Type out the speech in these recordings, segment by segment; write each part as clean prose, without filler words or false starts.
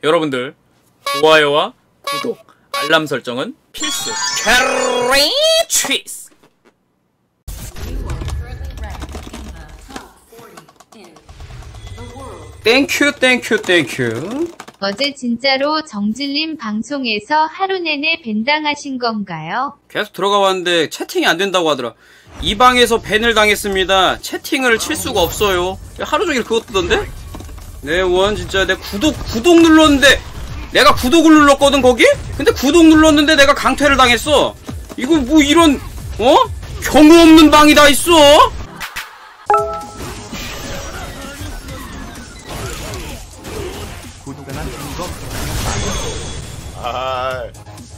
여러분들 좋아요와 구독, 알람 설정은 필수. 캐리 취스. 땡큐 땡큐 땡큐. 어제 진짜로 정질님 방송에서 하루 내내 밴당하신 건가요? 계속 들어가 봤는데 채팅이 안 된다고 하더라. 이 방에서 밴을 당했습니다. 채팅을 칠 수가 없어요. 하루 종일 그거 뜨던데? 네, 원 진짜 내 구독 눌렀는데 내가 구독을 눌렀거든 거기? 근데 구독 눌렀는데 내가 강퇴를 당했어. 이거 뭐 이런 경우 없는 방이 다 있어? 아,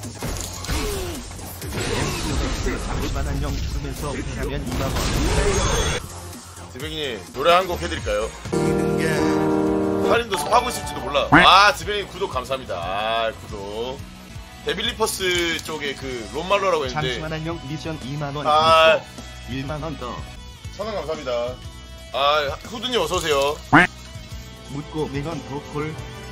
드뱅이님 노래 한 곡 해드릴까요? 할인도 하고 있을지도 몰라. 아, 드뱅이 구독 감사합니다. 아, 구독. 데빌리퍼스 쪽에 그 롬말로라고 했는데 잠시만 안녕. 미션 2만원. 아, 1만원 더. 1000원 감사합니다. 아, 후드님 어서오세요. 묻고 100원 더 콜.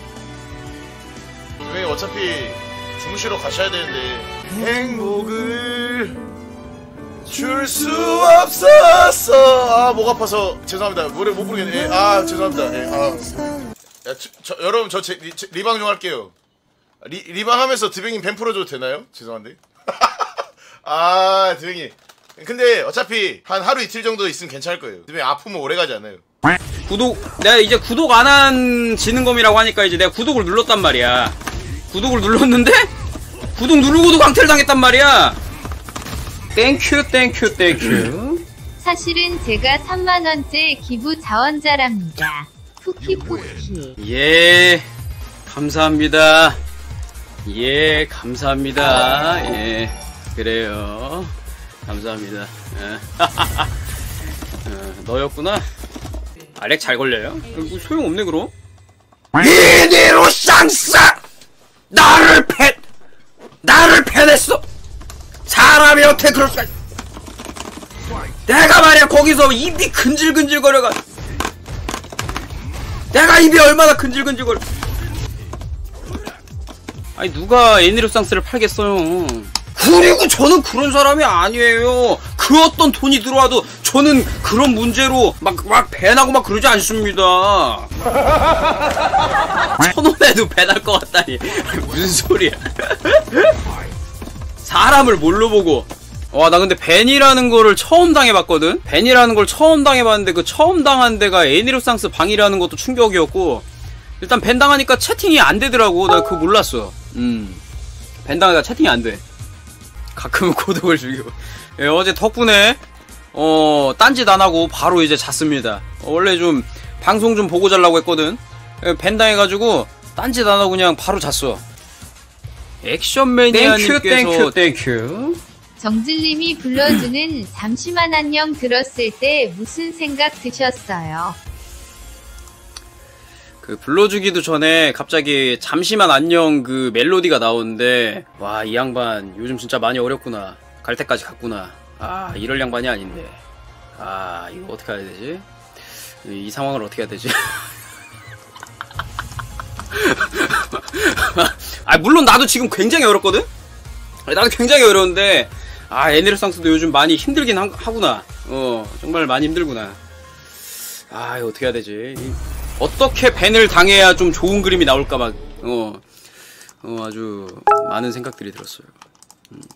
드뱅이 어차피 주무시러 가셔야 되는데 행복을 줄 수 없었어. 아, 목 아파서 죄송합니다. 노래 못 부르겠네. 예, 아, 죄송합니다. 예, 아. 야, 여러분 저 리방 좀 할게요. 리방 하면서 드뱅이 뱀 풀어줘도 되나요? 죄송한데. 아, 드뱅이. 근데 어차피 한 하루 이틀 정도 있으면 괜찮을 거예요. 드뱅이 아프면 오래 가지 않아요. 내가 이제 구독 안 한 지능검이라고 하니까 이제 내가 구독을 눌렀단 말이야. 구독을 눌렀는데 구독 누르고도 강퇴를 당했단 말이야. 땡큐 땡큐 땡큐. 사실은 제가 3만원째 기부 자원자랍니다. 푸키푸키. 예, 감사합니다. 예, 감사합니다. 예, 그래요. 감사합니다. 너였구나. 아, 렉 잘 걸려요? 뭐 소용없네 그럼. 이대로 쌍싸! 나를 패냈어! 사람이 어떻게 그럴까? 내가 말이야 거기서 입이 근질근질거려가. 내가 입이 얼마나 근질근질거려. 아니 누가 애니르상스를 팔겠어요. 그리고 저는 그런 사람이 아니에요. 그 어떤 돈이 들어와도 저는 그런 문제로 막 밴하고 막 그러지 않습니다. 1,000원에도 밴할 것 같다니. 무슨 소리야. 사람을 뭘로 보고. 와, 나 근데 밴이라는 거를 처음 당해봤거든? 밴이라는 걸 처음 당해봤는데 그 처음 당한 데가 애니르상스 방이라는 것도 충격이었고, 일단 밴 당하니까 채팅이 안 되더라고. 나 그거 몰랐어. 밴 당하니까 채팅이 안 돼. 가끔은 고독을 즐기고. 예, 어제 덕분에 딴짓 안 하고 바로 이제 잤습니다. 원래 좀 방송 좀 보고 자려고 했거든. 밴 당해가지고 딴짓 안 하고 그냥 바로 잤어. 액션 매니아님께서 땡큐. 정질님이 불러주는 잠시만 안녕 들었을 때 무슨 생각 드셨어요? 그 불러주기도 전에 갑자기 잠시만 안녕 그 멜로디가 나오는데, 와, 이 양반 요즘 진짜 많이 어렵구나. 갈 때까지 갔구나. 아, 이럴 양반이 아닌데. 아, 이거 어떻게 해야 되지? 이 상황을 어떻게 해야 되지? 아, 물론 나도 지금 굉장히 어렵거든? 나도 굉장히 어려운데, 아, 애니르상스도 요즘 많이 힘들긴 하구나. 정말 많이 힘들구나. 아, 이거 어떻게 해야 되지? 어떻게 밴을 당해야 좀 좋은 그림이 나올까 막, 아주 많은 생각들이 들었어요.